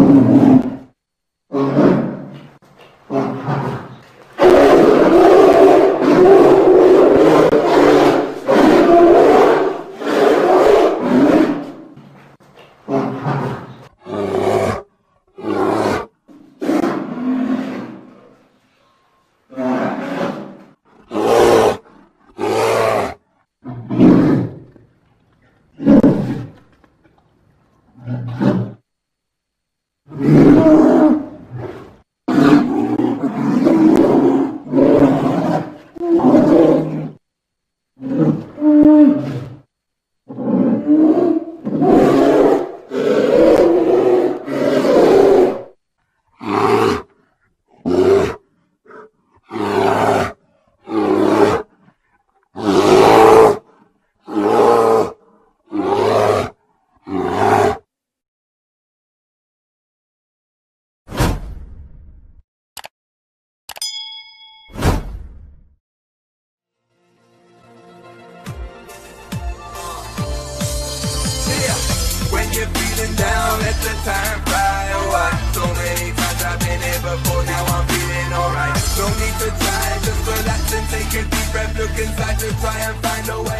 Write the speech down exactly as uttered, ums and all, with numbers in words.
you're feeling down, let the time fly away. So many times I've been here before, now I'm feeling alright. No need to try, just relax and take a deep breath. Look inside to try and find a way.